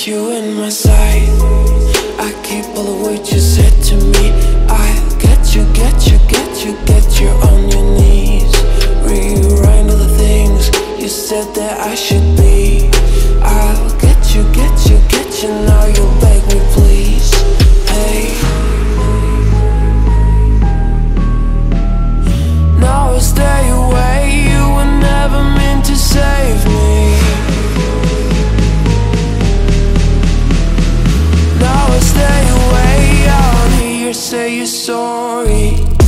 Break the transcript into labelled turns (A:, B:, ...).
A: got you in my sight. I keep all the words you said to me. I'll get you, get you, get you, get you on your knees. Rewrite all the things you said that I should be. I'll get you, get you, get you, now you beg me please. Hey, now I stay away, you were never meant to save me. Now I stay away, I wanna hear you say you're sorry.